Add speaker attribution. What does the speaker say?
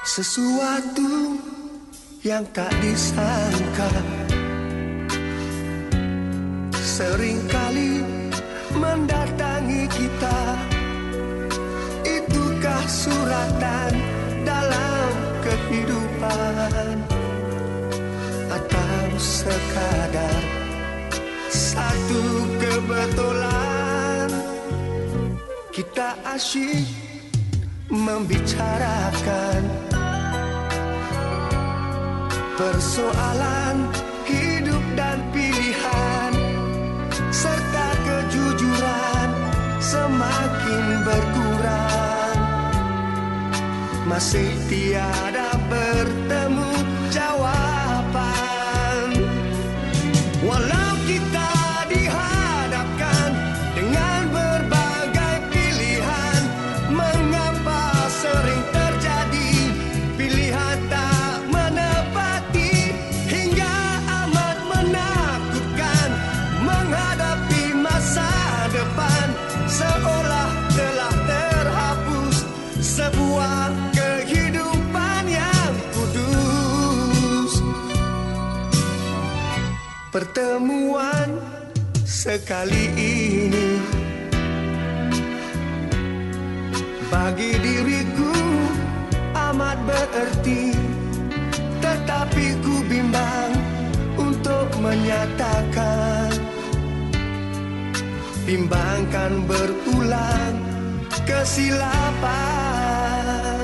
Speaker 1: Sesuatu yang tak disangka seringkali mendatangi kita. Itukah suratan dalam kehidupan, atau sekadar satu kebetulan? Kita asyik membicarakan persoalan hidup dan pilihan, serta kejujuran semakin berkurang. Masih tiada bertemu jawapan. Walau kita dihadapkan dengan berbagai pilihan, mengapa sering terjadi pilihan tak menepati, hingga amat menakutkan menghadapi masa depan, seolah telah terhapus sebuah kehidupan yang kudus. Pertemuan sekali ini bagi diriku amat berarti, tetapi ku bimbang untuk menyatakan. Bimbangkan berulang kesilapan.